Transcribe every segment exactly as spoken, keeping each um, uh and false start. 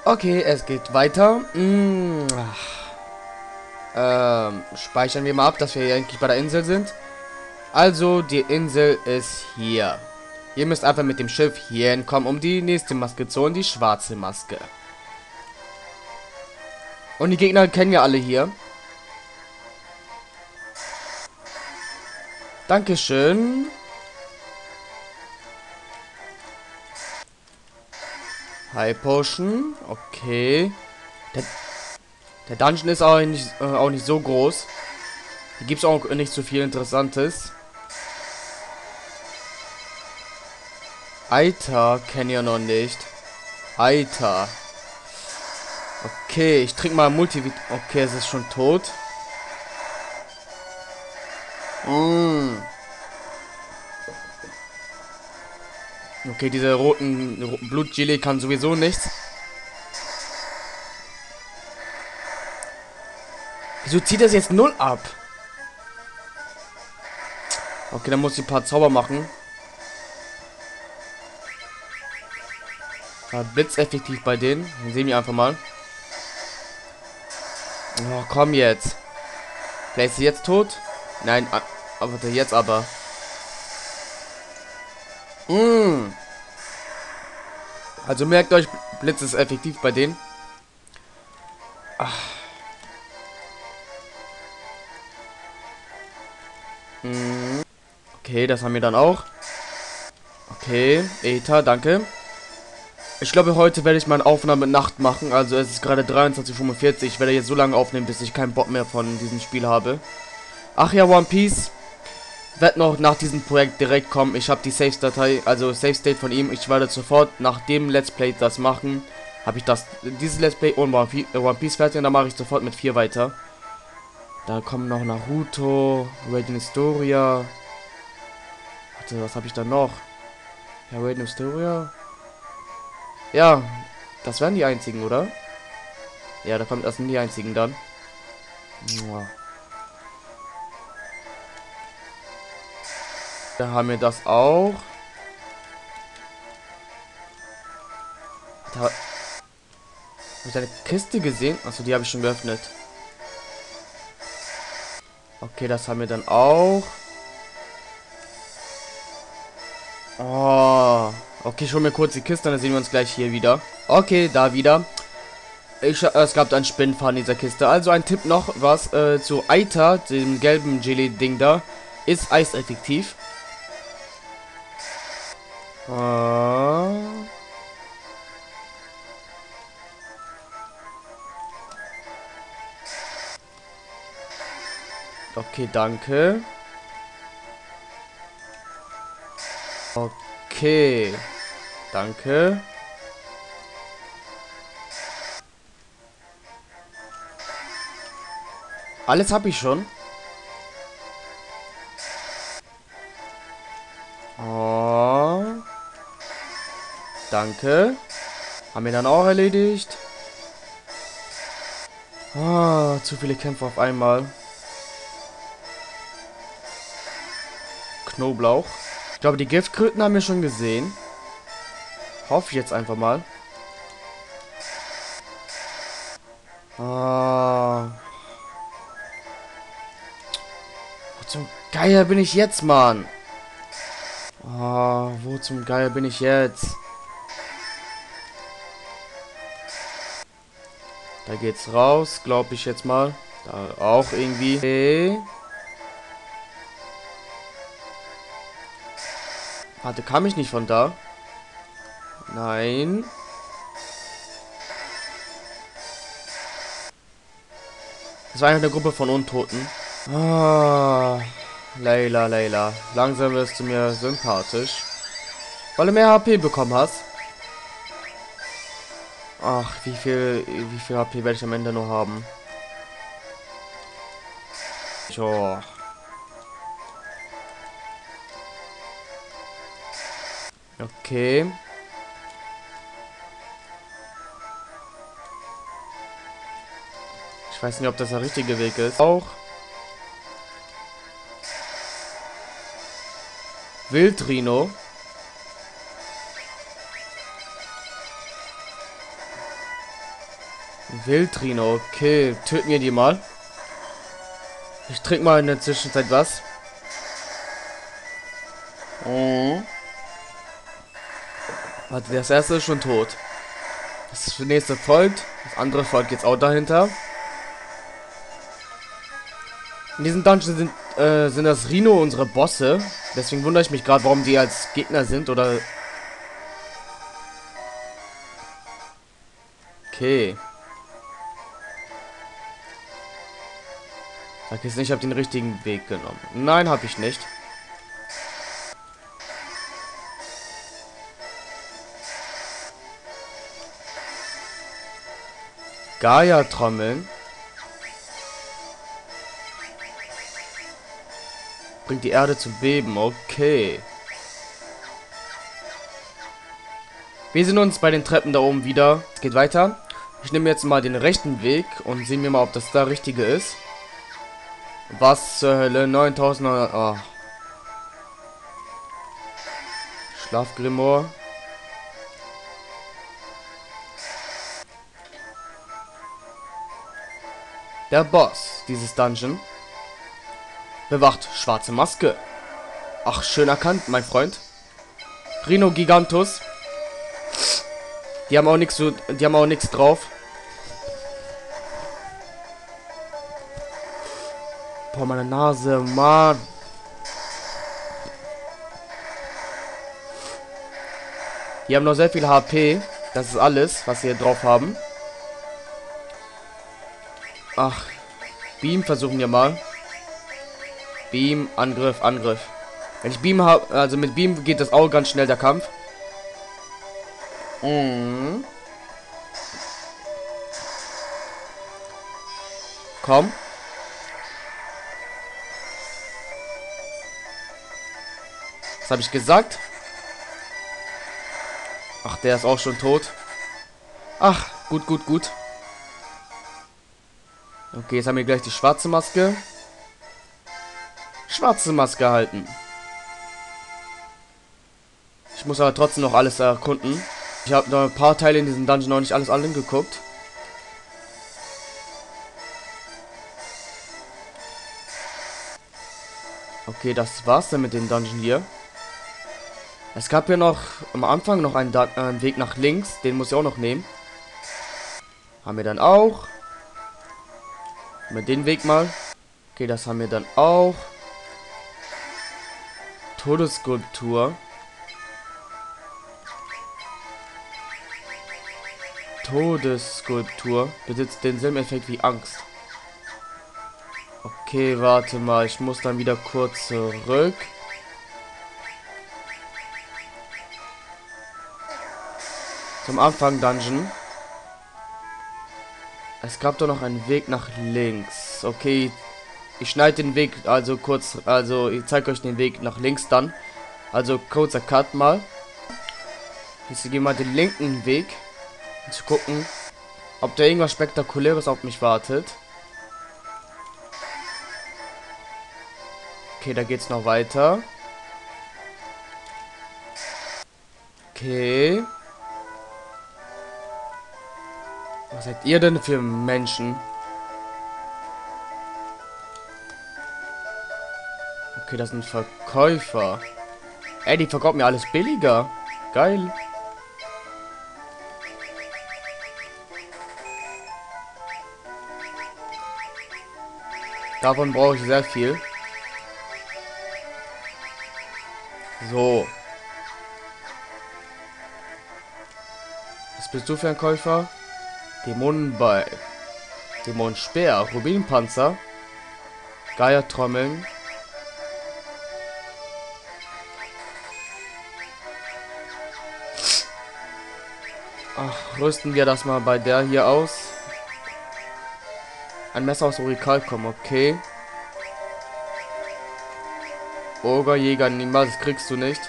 Okay, es geht weiter. Mm, ähm, speichern wir mal ab, dass wir hier eigentlich bei der Insel sind. Also, die Insel ist hier. Ihr müsst einfach mit dem Schiff hier hinkommen, um die nächste Maske zu holen, die schwarze Maske. Und die Gegner kennen wir alle hier. Dankeschön. High Potion. Okay. Der, der Dungeon ist auch nicht, äh, auch nicht so groß. Hier gibt es auch nicht so viel Interessantes. Alter, kenne ich noch nicht. Alter. Okay, ich trinke mal Multivit. Okay, es ist schon tot. Mm. Okay, diese roten, roten Blutgelee kann sowieso nichts. Wieso zieht das jetzt null ab? Okay, dann muss ich ein paar Zauber machen. Ja, blitzeffektiv bei denen. Dann sehen wir einfach mal. Oh, komm jetzt. Vielleicht ist sie jetzt tot? Nein, aber jetzt aber. Mm. Also merkt euch, Blitz ist effektiv bei denen. Ach. Mm. Okay, das haben wir dann auch. Okay, Ether, danke. Ich glaube, heute werde ich meine Aufnahme Nacht machen. Also es ist gerade dreiundzwanzig Uhr fünfundvierzig. Ich werde jetzt so lange aufnehmen, bis ich keinen Bock mehr von diesem Spiel habe. Ach ja, One Piece wird noch nach diesem Projekt direkt kommen. Ich habe die Save-Datei, also Save State von ihm. Ich werde sofort nach dem Let's Play das machen. Habe ich das, dieses Let's Play und One Piece fertig und dann mache ich sofort mit vier weiter. Da kommen noch Naruto, Radiant Historia. Warte, was habe ich da noch? Ja, Radiant Historia. Ja, das wären die einzigen, oder? Ja, da kommt das sind die einzigen dann. Da haben wir das auch. Da habe ich eine Kiste gesehen. Achso, die habe ich schon geöffnet. Okay, das haben wir dann auch. Oh. Okay, schon mir kurz die Kiste, dann sehen wir uns gleich hier wieder. Okay, da wieder. Ich, äh, es gab ein Spinnenfaden in dieser Kiste. Also ein Tipp noch, was äh, zu Aita, dem gelben Jelly-Ding da, ist eiseffektiv. Ah. Okay, danke. Okay. Danke. Alles habe ich schon. Oh. Danke. Haben wir dann auch erledigt. Ah, zu viele Kämpfe auf einmal. Knoblauch. Ich glaube, die Giftkröten haben wir schon gesehen. Hoffe ich jetzt einfach mal. Ah. Wo zum Geier bin ich jetzt, Mann? Ah, wo zum Geier bin ich jetzt? Da geht's raus, glaube ich jetzt mal. Da auch irgendwie. Okay. Warte, kam ich nicht von da? Nein. Das war einfach eine Gruppe von Untoten. Ah, Layla, Layla. Langsam wirst du mir sympathisch. Weil du mehr H P bekommen hast. Ach, wie viel, wie viel H P werde ich am Ende nur haben? Oh. Okay. Ich weiß nicht, ob das der richtige Weg ist. Auch. Wildrino. Wildrino, okay. Töten wir die mal. Ich trinke mal in der Zwischenzeit was. Oh. Warte, das erste ist schon tot. Das nächste folgt. Das andere folgt jetzt auch dahinter. In diesem Dungeon sind, äh, sind das Rhino unsere Bosse. Deswegen wundere ich mich gerade, warum die als Gegner sind oder... Okay. Sag jetzt nicht, ich habe den richtigen Weg genommen. Nein, habe ich nicht. Gaia-Trommeln. Bringt die Erde zum Beben. Okay. Wir sehen uns bei den Treppen da oben wieder. Es geht weiter. Ich nehme jetzt mal den rechten Weg und sehen wir mal, ob das da richtige ist. Was zur Hölle? neuntausend... Oh. Schlafgrimoire. Der Boss dieses Dungeon bewacht schwarze Maske. Ach, schön erkannt, mein Freund. Rhino Gigantus. Die haben auch nichts so, die haben auch nichts drauf. Boah, meine Nase, Mann. Die haben noch sehr viel H P. Das ist alles, was sie hier drauf haben. Ach, Beam versuchen wir mal. Beam, Angriff, Angriff. Wenn ich Beam habe, also mit Beam geht das auch ganz schnell, der Kampf. Mhm. Komm. Was habe ich gesagt? Ach, der ist auch schon tot. Ach, gut, gut, gut. Okay, jetzt haben wir gleich die schwarze Maske. Schwarze Maske halten. Ich muss aber trotzdem noch alles erkunden. Ich habe noch ein paar Teile in diesem Dungeon noch nicht alles angeguckt. Okay, das war's dann mit dem Dungeon hier. Es gab ja noch am Anfang noch einen, äh, einen Weg nach links. Den muss ich auch noch nehmen. Haben wir dann auch. Mit den Weg mal. Okay, das haben wir dann auch. Todesskulptur. Todesskulptur besitzt denselben Effekt wie Angst. Okay, warte mal. Ich muss dann wieder kurz zurück. Zum Anfang Dungeon. Es gab doch noch einen Weg nach links. Okay. Ich schneide den Weg also kurz, also ich zeige euch den Weg nach links dann. Also kurzer Cut mal. Jetzt gehen wir mal den linken Weg, um zu gucken, ob da irgendwas Spektakuläres auf mich wartet. Okay, da geht's noch weiter. Okay. Was seid ihr denn für Menschen? Okay, das sind Verkäufer. Ey, die verkaufen mir alles billiger. Geil. Davon brauche ich sehr viel. So. Was bist du für ein Käufer? Dämonenball. Dämonenspeer. Rubinpanzer. Gaia-Trommeln. Ach, rüsten wir das mal bei der hier aus. Ein Messer aus Orikalkom, okay. Ogerjäger, niemals kriegst du nicht.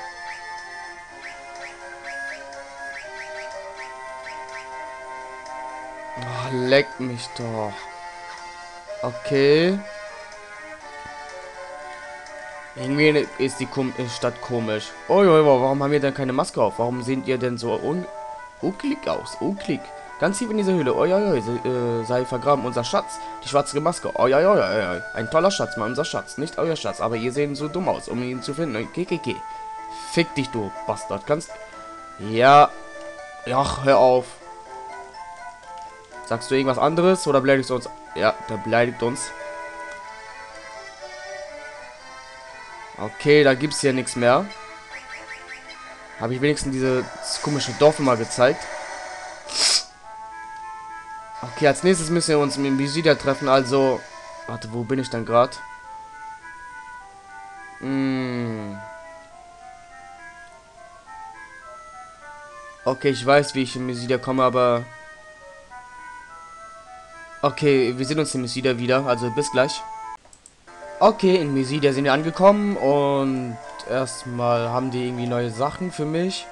Oh, leck mich doch. Okay. Irgendwie ist die Kom Stadt komisch. Oh, oh, oh, warum haben wir denn keine Maske auf? Warum seht ihr denn so un uklig aus? Uklig. Ganz tief in diese Höhle. Oi, oi, oi, äh, sei vergraben. Unser Schatz. Die schwarze Maske. Oi, oi, oi, oi, oi. Ein toller Schatz, mal unser Schatz. Nicht euer Schatz, aber ihr seht so dumm aus, um ihn zu finden. Okay, okay, okay. Fick dich, du Bastard. Kannst... Ja. Ach, hör auf. Sagst du irgendwas anderes oder beleidigst du uns? Ja, der beleidigt uns. Okay, da gibt's hier nichts mehr. Habe ich wenigstens dieses komische Dorf mal gezeigt. Okay, als nächstes müssen wir uns mit dem Mysidia treffen, also... Warte, wo bin ich denn gerade? Hm. Okay, ich weiß, wie ich in Mysidia komme, aber... Okay, wir sehen uns in Mysidia wieder, also bis gleich. Okay, in Mysidia sind wir angekommen und... Erstmal haben die irgendwie neue Sachen für mich.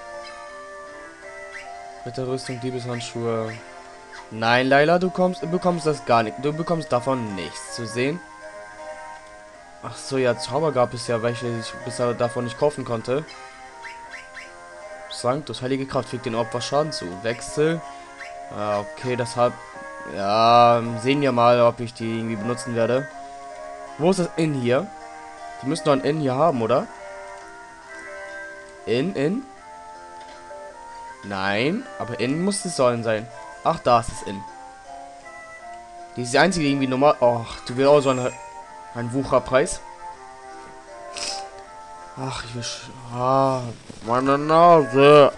Ritterrüstung, Diebeshandschuhe... Nein, Laila, du kommst, du bekommst das gar nicht. Du bekommst davon nichts zu sehen. Ach so, ja, Zauber gab es ja, welche ich bisher davon nicht kaufen konnte. Sanctus, heilige Kraft, fügt den Opfer Schaden zu. Wechsel. Ah, okay, deshalb... Ja, sehen wir mal, ob ich die irgendwie benutzen werde. Wo ist das In hier? Die müssen doch ein In hier haben, oder? In, In? Nein, aber In muss es sollen sein. Ach, da ist es In. Die ist die einzige irgendwie normal. Ach, du willst auch so ein, ein Wucherpreis. Ach, ich will. Ah, meine Nase.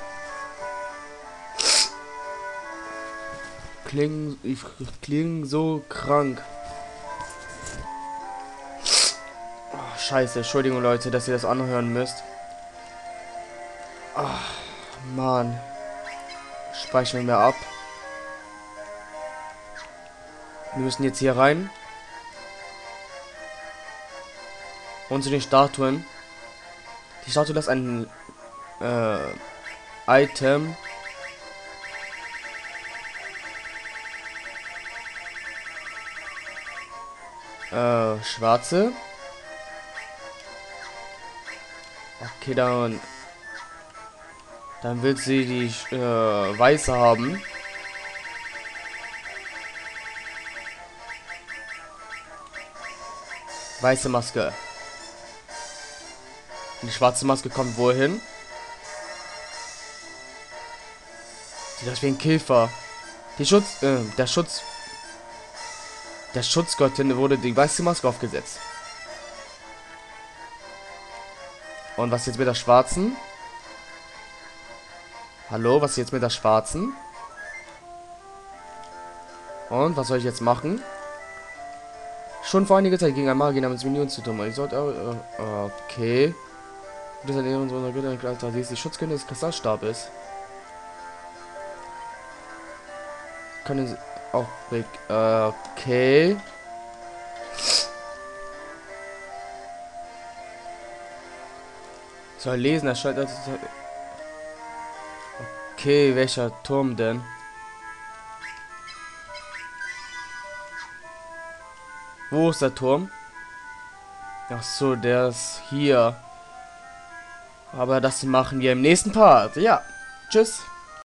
Kling, ich kling so krank. Oh, scheiße, Entschuldigung, Leute, dass ihr das anhören müsst. Ach, Mann. Speichern wir ab. Wir müssen jetzt hier rein. Und zu den Statuen. Die Statue ist ein äh, Item. Äh, schwarze. Okay, dann. Dann will sie die äh, weiße haben. Weiße Maske. Die schwarze Maske kommt wohin? Sieht aus wie ein Käfer. Die Schutz, äh, der Schutz, der Schutzgöttin wurde die weiße Maske aufgesetzt. Und was jetzt mit der schwarzen? Hallo, was jetzt mit der schwarzen? Und was soll ich jetzt machen? Schon vor einiger Zeit ging ein Magier namens Minion zu tun. Ich sollte äh, okay. Das ist in unserer Göttin da sie ist die Schutzgöttin des Kristallstabes. Können sie auch weg. Äh, okay. Soll lesen, er scheint. Okay, welcher Turm denn? Wo ist der Turm? Ach so, der ist hier. Aber das machen wir im nächsten Part. Ja, tschüss.